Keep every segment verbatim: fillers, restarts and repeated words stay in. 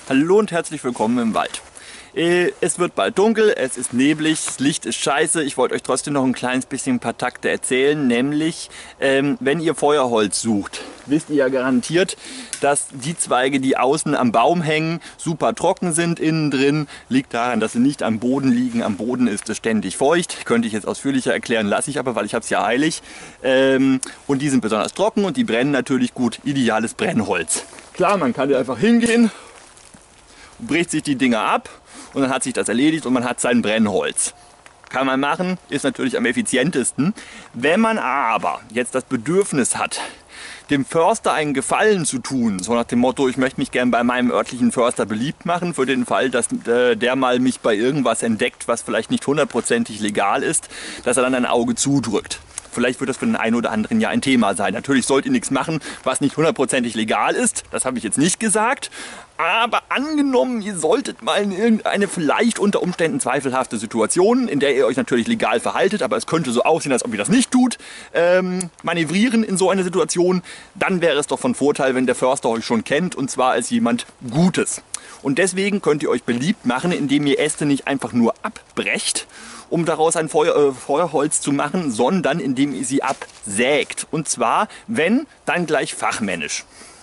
Hallo und herzlich willkommen im Wald. Es wird bald dunkel, es ist neblig, das Licht ist scheiße. Ich wollte euch trotzdem noch ein kleines bisschen ein paar Takte erzählen, nämlich ähm, wenn ihr Feuerholz sucht, wisst ihr ja garantiert, dass die Zweige, die außen am Baum hängen, super trocken sind innen drin. Liegt daran, dass sie nicht am Boden liegen. Am Boden ist es ständig feucht. Könnte ich jetzt ausführlicher erklären, lasse ich aber, weil ich habe es ja eilig. Ähm, und die sind besonders trocken und die brennen natürlich gut. Ideales Brennholz. Klar, man kann ja einfach hingehen, bricht sich die Dinger ab und dann hat sich das erledigt und man hat sein Brennholz. Kann man machen, ist natürlich am effizientesten. Wenn man aber jetzt das Bedürfnis hat, dem Förster einen Gefallen zu tun, so nach dem Motto, ich möchte mich gern bei meinem örtlichen Förster beliebt machen, für den Fall, dass äh, der mal mich bei irgendwas entdeckt, was vielleicht nicht hundertprozentig legal ist, dass er dann ein Auge zudrückt. Vielleicht wird das für den einen oder anderen ja ein Thema sein. Natürlich sollt ihr nichts machen, was nicht hundertprozentig legal ist. Das habe ich jetzt nicht gesagt. Aber angenommen, ihr solltet mal in irgendeine vielleicht unter Umständen zweifelhafte Situation, in der ihr euch natürlich legal verhaltet, aber es könnte so aussehen, als ob ihr das nicht tut, ähm, manövrieren in so eine Situation, dann wäre es doch von Vorteil, wenn der Förster euch schon kennt, und zwar als jemand Gutes. Und deswegen könnt ihr euch beliebt machen, indem ihr Äste nicht einfach nur abbrecht, um daraus ein Feuer, äh, Feuerholz zu machen, sondern indem ihr sie absägt. Und zwar, wenn, dann gleich fachmännisch.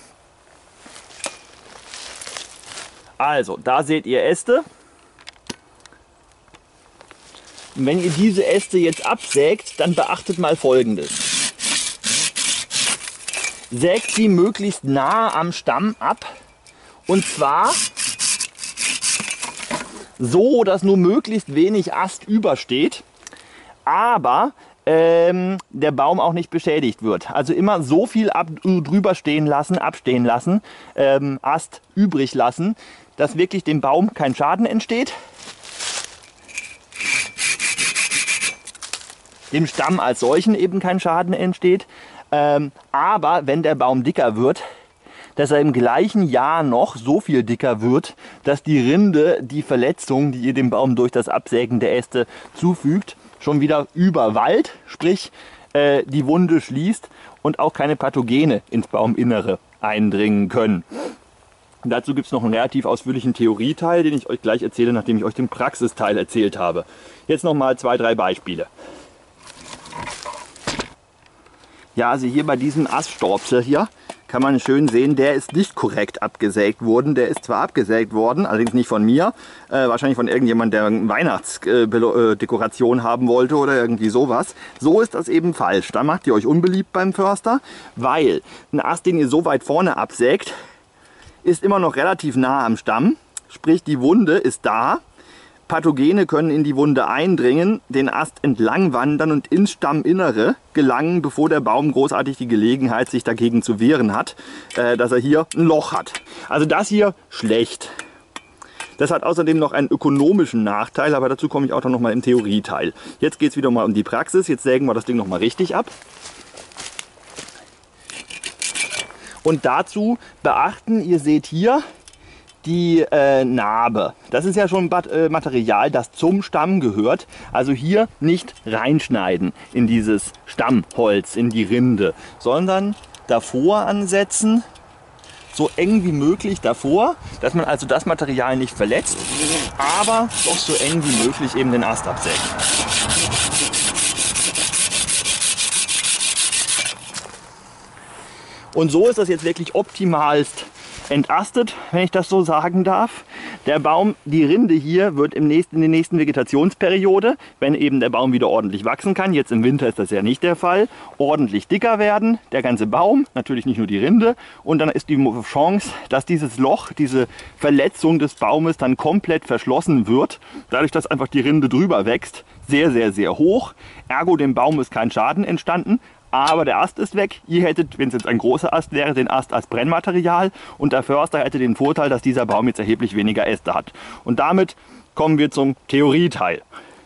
Also, da seht ihr Äste. Und wenn ihr diese Äste jetzt absägt, dann beachtet mal Folgendes. Sägt sie möglichst nah am Stamm ab. Und zwar so, dass nur möglichst wenig Ast übersteht, aber ähm, der Baum auch nicht beschädigt wird. Also immer so viel ab, drüber stehen lassen, abstehen lassen, ähm, Ast übrig lassen, dass wirklich dem Baum kein Schaden entsteht, dem Stamm als solchen eben kein Schaden entsteht, ähm, aber wenn der Baum dicker wird, dass er im gleichen Jahr noch so viel dicker wird, dass die Rinde die Verletzung, die ihr dem Baum durch das Absägen der Äste zufügt, schon wieder überwallt, sprich äh, die Wunde schließt und auch keine Pathogene ins Bauminnere eindringen können. Und dazu gibt es noch einen relativ ausführlichen Theorieteil, den ich euch gleich erzähle, nachdem ich euch den Praxisteil erzählt habe. Jetzt noch mal zwei, drei Beispiele. Ja, also hier bei diesem Aststorbsel hier kann man schön sehen, der ist nicht korrekt abgesägt worden. Der ist zwar abgesägt worden, allerdings nicht von mir, äh, wahrscheinlich von irgendjemand, der eine Weihnachtsdekoration äh, haben wollte oder irgendwie sowas. So ist das eben falsch. Da macht ihr euch unbeliebt beim Förster, weil ein Ast, den ihr so weit vorne absägt, ist immer noch relativ nah am Stamm. Sprich, die Wunde ist da. Pathogene können in die Wunde eindringen, den Ast entlang wandern und ins Stamminnere gelangen, bevor der Baum großartig die Gelegenheit, sich dagegen zu wehren hat, äh, dass er hier ein Loch hat. Also das hier schlecht. Das hat außerdem noch einen ökonomischen Nachteil, aber dazu komme ich auch noch mal im Theorieteil. Jetzt geht es wieder mal um die Praxis. Jetzt sägen wir das Ding noch mal richtig ab. Und dazu beachten, ihr seht hier die äh, Narbe. Das ist ja schon äh, Material, das zum Stamm gehört. Also hier nicht reinschneiden in dieses Stammholz, in die Rinde, sondern davor ansetzen, so eng wie möglich davor, dass man also das Material nicht verletzt, aber doch so eng wie möglich eben den Ast absägt. Und so ist das jetzt wirklich optimalst entastet, wenn ich das so sagen darf. Der Baum, die Rinde hier wird im nächsten, in der nächsten Vegetationsperiode, wenn eben der Baum wieder ordentlich wachsen kann, jetzt im Winter ist das ja nicht der Fall, ordentlich dicker werden, der ganze Baum, natürlich nicht nur die Rinde, und dann ist die Chance, dass dieses Loch, diese Verletzung des Baumes dann komplett verschlossen wird, dadurch, dass einfach die Rinde drüber wächst, sehr, sehr, sehr hoch. Ergo, dem Baum ist kein Schaden entstanden. Aber der Ast ist weg. Ihr hättet, wenn es jetzt ein großer Ast wäre, den Ast als Brennmaterial und der Förster hätte den Vorteil, dass dieser Baum jetzt erheblich weniger Äste hat. Und damit kommen wir zum Theorieteil.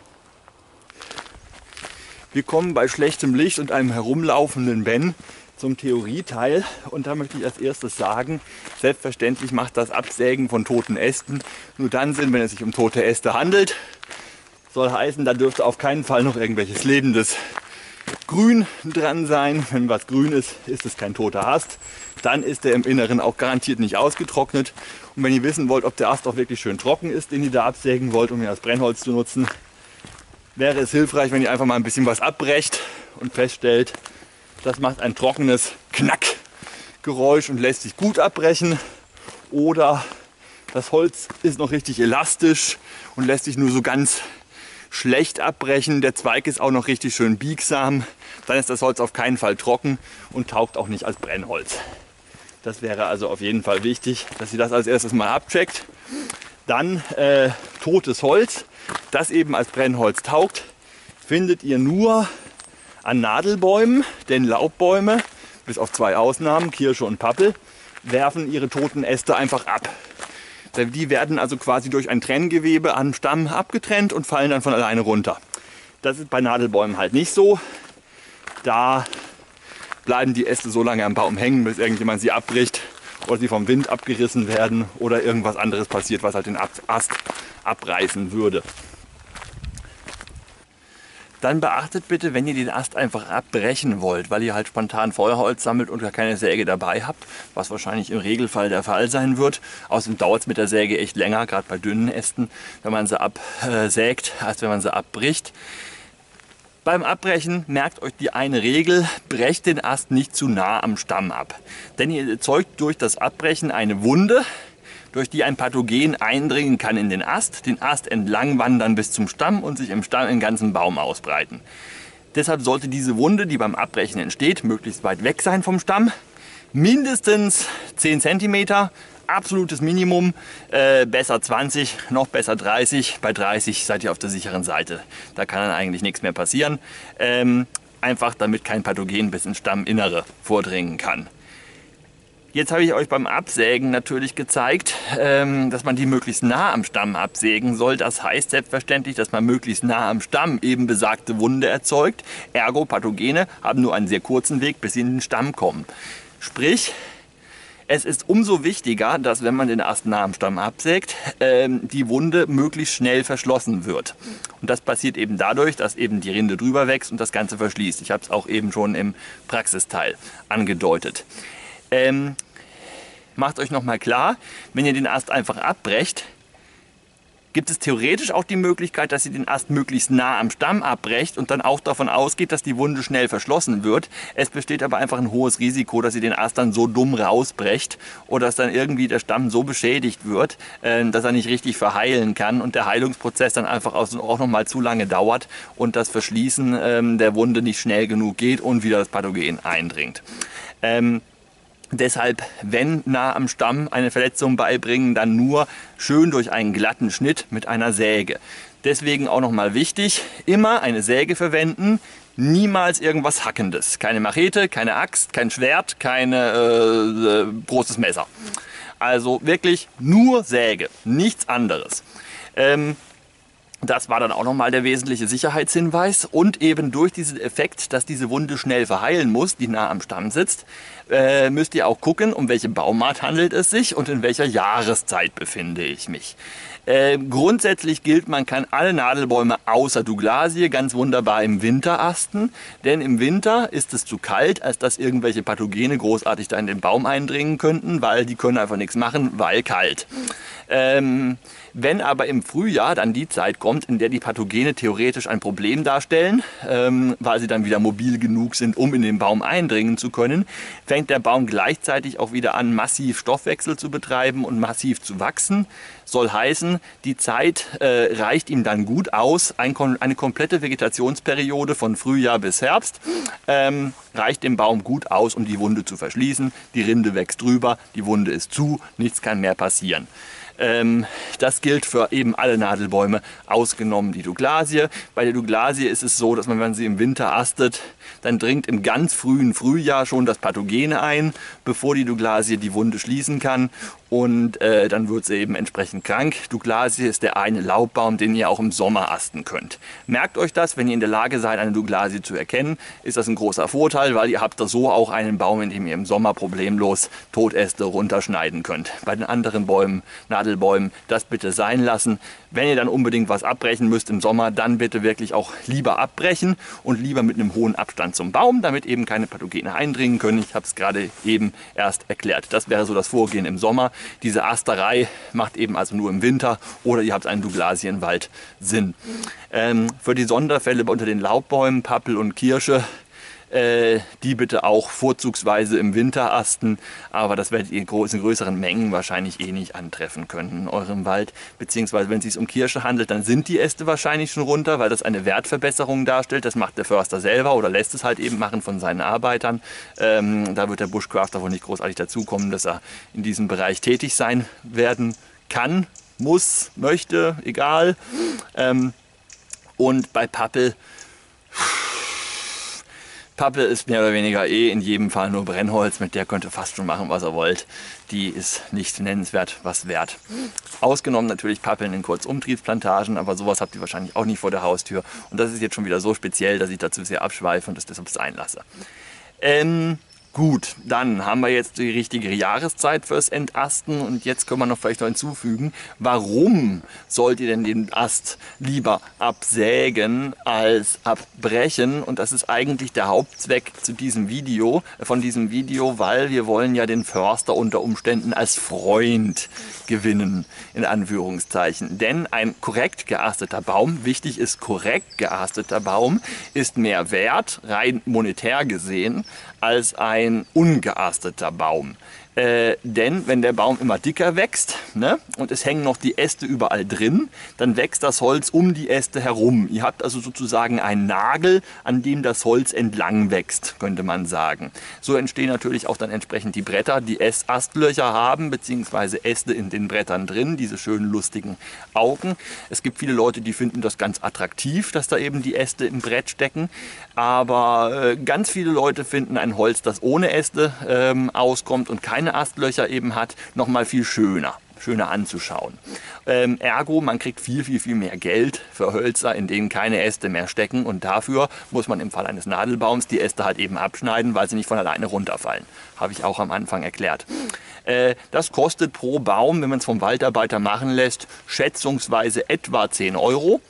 Wir kommen bei schlechtem Licht und einem herumlaufenden Ben zum Theorieteil. Und da möchte ich als erstes sagen, selbstverständlich macht das Absägen von toten Ästen nur dann Sinn, wenn es sich um tote Äste handelt. Soll heißen, da dürfte auf keinen Fall noch irgendwelches Lebendes grün dran sein. Wenn was grün ist, ist es kein toter Ast. Dann ist der im Inneren auch garantiert nicht ausgetrocknet. Und wenn ihr wissen wollt, ob der Ast auch wirklich schön trocken ist, den ihr da absägen wollt, um ihn als Brennholz zu nutzen, wäre es hilfreich, wenn ihr einfach mal ein bisschen was abbrecht und feststellt, das macht ein trockenes Knackgeräusch und lässt sich gut abbrechen. Oder das Holz ist noch richtig elastisch und lässt sich nur so ganz schlecht abbrechen. Der Zweig ist auch noch richtig schön biegsam. Dann ist das Holz auf keinen Fall trocken und taugt auch nicht als Brennholz. Das wäre also auf jeden Fall wichtig, dass ihr das als erstes mal abcheckt. Dann äh, totes Holz, das eben als Brennholz taugt, findet ihr nur an Nadelbäumen, denn Laubbäume, bis auf zwei Ausnahmen, Kirsche und Pappel, werfen ihre toten Äste einfach ab. Die werden also quasi durch ein Trenngewebe am Stamm abgetrennt und fallen dann von alleine runter. Das ist bei Nadelbäumen halt nicht so. Da bleiben die Äste so lange am Baum hängen, bis irgendjemand sie abbricht oder sie vom Wind abgerissen werden oder irgendwas anderes passiert, was halt den Ast abreißen würde. Dann beachtet bitte, wenn ihr den Ast einfach abbrechen wollt, weil ihr halt spontan Feuerholz sammelt und gar keine Säge dabei habt, was wahrscheinlich im Regelfall der Fall sein wird. Außerdem dauert es mit der Säge echt länger, gerade bei dünnen Ästen, wenn man sie absägt, als wenn man sie abbricht. Beim Abbrechen merkt euch die eine Regel: brecht den Ast nicht zu nah am Stamm ab. Denn ihr erzeugt durch das Abbrechen eine Wunde, durch die ein Pathogen eindringen kann in den Ast, den Ast entlang wandern bis zum Stamm und sich im Stamm im ganzen Baum ausbreiten. Deshalb sollte diese Wunde, die beim Abbrechen entsteht, möglichst weit weg sein vom Stamm. Mindestens zehn Zentimeter, absolutes Minimum, äh, besser zwanzig, noch besser dreißig. Bei dreißig seid ihr auf der sicheren Seite. Da kann dann eigentlich nichts mehr passieren. Ähm, einfach damit kein Pathogen bis ins Stamminnere vordringen kann. Jetzt habe ich euch beim Absägen natürlich gezeigt, ähm, dass man die möglichst nah am Stamm absägen soll. Das heißt selbstverständlich, dass man möglichst nah am Stamm eben besagte Wunde erzeugt. Ergo, Pathogene haben nur einen sehr kurzen Weg, bis sie in den Stamm kommen. Sprich, es ist umso wichtiger, dass, wenn man den Ast nah am Stamm absägt, ähm, die Wunde möglichst schnell verschlossen wird. Und das passiert eben dadurch, dass eben die Rinde drüber wächst und das Ganze verschließt. Ich habe es auch eben schon im Praxisteil angedeutet. Ähm, macht euch nochmal klar, wenn ihr den Ast einfach abbrecht, gibt es theoretisch auch die Möglichkeit, dass ihr den Ast möglichst nah am Stamm abbrecht und dann auch davon ausgeht, dass die Wunde schnell verschlossen wird. Es besteht aber einfach ein hohes Risiko, dass ihr den Ast dann so dumm rausbrecht oder dass dann irgendwie der Stamm so beschädigt wird, äh, dass er nicht richtig verheilen kann und der Heilungsprozess dann einfach auch noch mal zu lange dauert und das Verschließen äh, der Wunde nicht schnell genug geht und wieder das Pathogen eindringt. Ähm, Deshalb, wenn nah am Stamm eine Verletzung beibringen, dann nur schön durch einen glatten Schnitt mit einer Säge. Deswegen auch nochmal wichtig, immer eine Säge verwenden, niemals irgendwas Hackendes. Keine Machete, keine Axt, kein Schwert, kein äh, äh, großes Messer. Also wirklich nur Säge, nichts anderes. Ähm, Das war dann auch nochmal der wesentliche Sicherheitshinweis und eben durch diesen Effekt, dass diese Wunde schnell verheilen muss, die nah am Stamm sitzt, äh, müsst ihr auch gucken, um welche Baumart handelt es sich und in welcher Jahreszeit befinde ich mich. Äh, grundsätzlich gilt, man kann alle Nadelbäume außer Douglasie ganz wunderbar im Winter asten, denn im Winter ist es zu kalt, als dass irgendwelche Pathogene großartig da in den Baum eindringen könnten, weil die können einfach nichts machen, weil kalt. Ähm, wenn aber im Frühjahr dann die Zeit kommt, in der die Pathogene theoretisch ein Problem darstellen, ähm, weil sie dann wieder mobil genug sind, um in den Baum eindringen zu können, fängt der Baum gleichzeitig auch wieder an, massiv Stoffwechsel zu betreiben und massiv zu wachsen. Soll heißen, die Zeit äh, reicht ihm dann gut aus, ein, eine komplette Vegetationsperiode von Frühjahr bis Herbst ähm, reicht dem Baum gut aus, um die Wunde zu verschließen. Die Rinde wächst drüber, die Wunde ist zu, nichts kann mehr passieren. Ähm, das gilt für eben alle Nadelbäume, ausgenommen die Douglasie. Bei der Douglasie ist es so, dass man, wenn sie im Winter astet, dann dringt im ganz frühen Frühjahr schon das Pathogene ein, bevor die Douglasie die Wunde schließen kann. Und äh, dann wird sie eben entsprechend krank. Douglasie ist der eine Laubbaum, den ihr auch im Sommer asten könnt. Merkt euch das, wenn ihr in der Lage seid, eine Douglasie zu erkennen, ist das ein großer Vorteil, weil ihr habt da so auch einen Baum, in dem ihr im Sommer problemlos Totäste runterschneiden könnt. Bei den anderen Bäumen, Nadelbäumen, das bitte sein lassen. Wenn ihr dann unbedingt was abbrechen müsst im Sommer, dann bitte wirklich auch lieber abbrechen und lieber mit einem hohen Abstand zum Baum, damit eben keine Pathogene eindringen können. Ich habe es gerade eben erst erklärt. Das wäre so das Vorgehen im Sommer. Diese Asterei macht eben also nur im Winter oder ihr habt einen Douglasienwald Sinn. Ähm, für die Sonderfälle unter den Laubbäumen, Pappel und Kirsche, Äh, die bitte auch vorzugsweise im Winter asten, aber das werdet ihr in größeren Mengen wahrscheinlich eh nicht antreffen können in eurem Wald, beziehungsweise wenn es sich um Kirsche handelt, dann sind die Äste wahrscheinlich schon runter, weil das eine Wertverbesserung darstellt. Das macht der Förster selber oder lässt es halt eben machen von seinen Arbeitern. Ähm, da wird der Bushcrafter wohl nicht großartig dazukommen, dass er in diesem Bereich tätig sein werden kann, muss, möchte, egal. Ähm, und bei Pappel Pappel ist mehr oder weniger eh in jedem Fall nur Brennholz, mit der könnt ihr fast schon machen, was ihr wollt. Die ist nicht nennenswert was wert. Ausgenommen natürlich Pappeln in Kurzumtriebsplantagen, aber sowas habt ihr wahrscheinlich auch nicht vor der Haustür. Und das ist jetzt schon wieder so speziell, dass ich dazu sehr abschweife und das deshalb sein lasse. Ähm, gut, dann haben wir jetzt die richtige Jahreszeit fürs Entasten und jetzt können wir noch vielleicht noch hinzufügen, warum sollt ihr denn den Ast lieber absägen als abbrechen? Und das ist eigentlich der Hauptzweck zu diesem Video, von diesem Video, weil wir wollen ja den Förster unter Umständen als Freund gewinnen, in Anführungszeichen. Denn ein korrekt geasteter Baum, wichtig ist korrekt geasteter Baum, ist mehr wert, rein monetär gesehen, als ein ungeasteter Baum. Äh, denn wenn der Baum immer dicker wächst, ne, und es hängen noch die Äste überall drin, dann wächst das Holz um die Äste herum. Ihr habt also sozusagen einen Nagel, an dem das Holz entlang wächst, könnte man sagen. So entstehen natürlich auch dann entsprechend die Bretter, die Astlöcher haben, beziehungsweise Äste in den Brettern drin, diese schönen lustigen Augen. Es gibt viele Leute, die finden das ganz attraktiv, dass da eben die Äste im Brett stecken. Aber äh, ganz viele Leute finden ein Holz, das ohne Äste ähm, auskommt und keine Astlöcher eben hat, noch mal viel schöner, schöner anzuschauen. Ähm, ergo, man kriegt viel, viel, viel mehr Geld für Hölzer, in denen keine Äste mehr stecken und dafür muss man im Fall eines Nadelbaums die Äste halt eben abschneiden, weil sie nicht von alleine runterfallen. Habe ich auch am Anfang erklärt. Äh, das kostet pro Baum, wenn man es vom Waldarbeiter machen lässt, schätzungsweise etwa zehn Euro,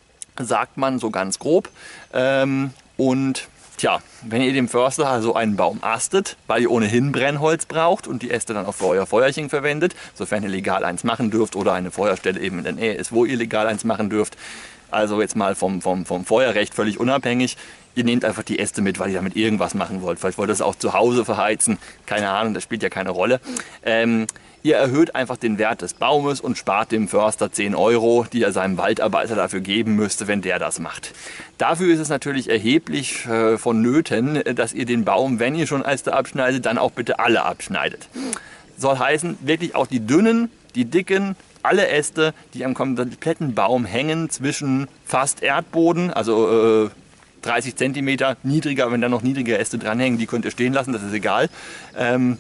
sagt man so ganz grob. Ähm, und Tja, wenn ihr dem Förster also einen Baum astet, weil ihr ohnehin Brennholz braucht und die Äste dann auch für euer Feuerchen verwendet, sofern ihr legal eins machen dürft oder eine Feuerstelle eben in der Nähe ist, wo ihr legal eins machen dürft, also jetzt mal vom, vom, vom Feuerrecht völlig unabhängig, ihr nehmt einfach die Äste mit, weil ihr damit irgendwas machen wollt. Vielleicht wollt ihr es auch zu Hause verheizen, keine Ahnung, das spielt ja keine Rolle. Ähm, Ihr erhöht einfach den Wert des Baumes und spart dem Förster zehn Euro, die er seinem Waldarbeiter dafür geben müsste, wenn der das macht. Dafür ist es natürlich erheblich äh, vonnöten, dass ihr den Baum, wenn ihr schon Äste abschneidet, dann auch bitte alle abschneidet. Soll heißen, wirklich auch die dünnen, die dicken, alle Äste, die am kompletten Baum hängen, zwischen fast Erdboden, also äh, dreißig Zentimeter niedriger, wenn da noch niedrige Äste dranhängen, die könnt ihr stehen lassen, das ist egal. Ähm,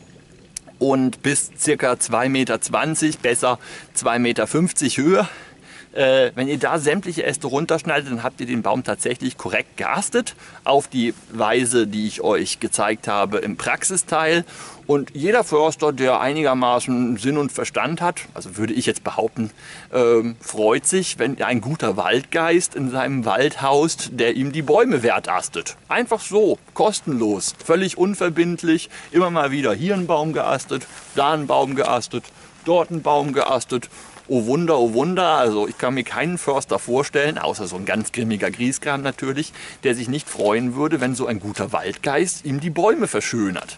und bis ca. zwei Meter zwanzig, besser zwei Meter fünfzig Höhe. Äh, wenn ihr da sämtliche Äste runterschneidet, dann habt ihr den Baum tatsächlich korrekt geastet, auf die Weise, die ich euch gezeigt habe im Praxisteil. Und jeder Förster, der einigermaßen Sinn und Verstand hat, also würde ich jetzt behaupten, ähm, freut sich, wenn ein guter Waldgeist in seinem Wald haust, der ihm die Bäume wertastet. Einfach so, kostenlos, völlig unverbindlich, immer mal wieder hier ein Baum geastet, da ein Baum geastet, dort ein Baum geastet. Oh Wunder, oh Wunder, also ich kann mir keinen Förster vorstellen, außer so ein ganz grimmiger Grieskram natürlich, der sich nicht freuen würde, wenn so ein guter Waldgeist ihm die Bäume verschönert.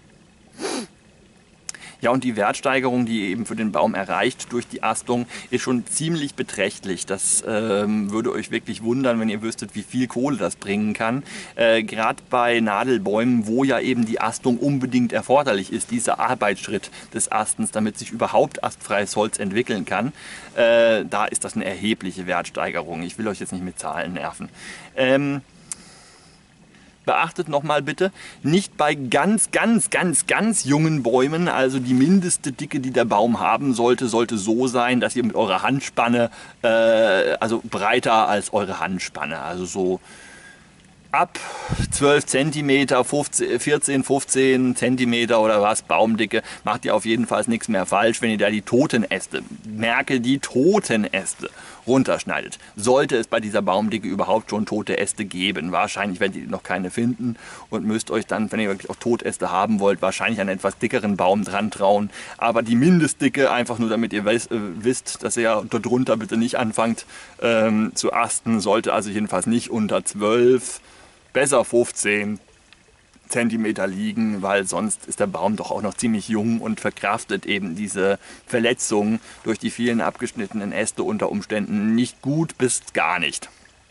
Ja, und die Wertsteigerung, die ihr eben für den Baum erreicht durch die Astung, ist schon ziemlich beträchtlich. Das ähm, würde euch wirklich wundern, wenn ihr wüsstet, wie viel Kohle das bringen kann. Äh, Gerade bei Nadelbäumen, wo ja eben die Astung unbedingt erforderlich ist, dieser Arbeitsschritt des Astens, damit sich überhaupt astfreies Holz entwickeln kann, äh, da ist das eine erhebliche Wertsteigerung. Ich will euch jetzt nicht mit Zahlen nerven. Ähm, Beachtet nochmal bitte, nicht bei ganz, ganz, ganz, ganz jungen Bäumen, also die mindeste Dicke, die der Baum haben sollte, sollte so sein, dass ihr mit eurer Handspanne, äh, also breiter als eure Handspanne, also so ab zwölf Zentimeter, vierzehn, fünfzehn Zentimeter oder was, Baumdicke, macht ihr auf jeden Fall nichts mehr falsch, wenn ihr da die toten Äste, merke die toten Äste, runterschneidet. Sollte es bei dieser Baumdicke überhaupt schon tote Äste geben. Wahrscheinlich werdet ihr noch keine finden und müsst euch dann, wenn ihr wirklich auch Totäste haben wollt, wahrscheinlich einen etwas dickeren Baum dran trauen. Aber die Mindestdicke, einfach nur damit ihr wisst, äh, wisst dass ihr darunter bitte nicht anfangt ähm, zu asten, sollte also jedenfalls nicht unter zwölf, besser fünfzehn Zentimeter liegen, weil sonst ist der Baum doch auch noch ziemlich jung und verkraftet eben diese Verletzungen durch die vielen abgeschnittenen Äste unter Umständen nicht gut bis gar nicht.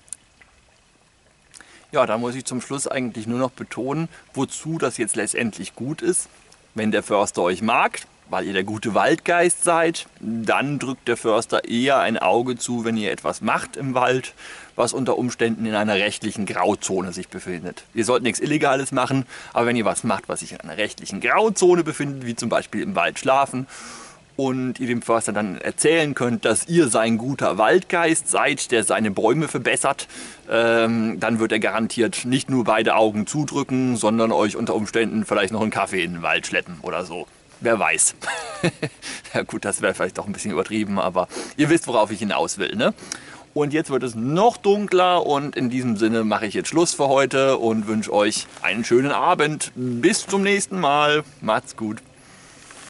Ja, da muss ich zum Schluss eigentlich nur noch betonen, wozu das jetzt letztendlich gut ist. Wenn der Förster euch mag, weil ihr der gute Waldgeist seid, dann drückt der Förster eher ein Auge zu, wenn ihr etwas macht im Wald, was unter Umständen in einer rechtlichen Grauzone sich befindet. Ihr sollt nichts Illegales machen, aber wenn ihr was macht, was sich in einer rechtlichen Grauzone befindet, wie zum Beispiel im Wald schlafen, und ihr dem Förster dann erzählen könnt, dass ihr sein guter Waldgeist seid, der seine Bäume verbessert, ähm, dann wird er garantiert nicht nur beide Augen zudrücken, sondern euch unter Umständen vielleicht noch einen Kaffee in den Wald schleppen oder so. Wer weiß. Ja gut, das wäre vielleicht doch ein bisschen übertrieben, aber ihr wisst, worauf ich hinaus will, ne? Und jetzt wird es noch dunkler und in diesem Sinne mache ich jetzt Schluss für heute und wünsche euch einen schönen Abend. Bis zum nächsten Mal. Macht's gut.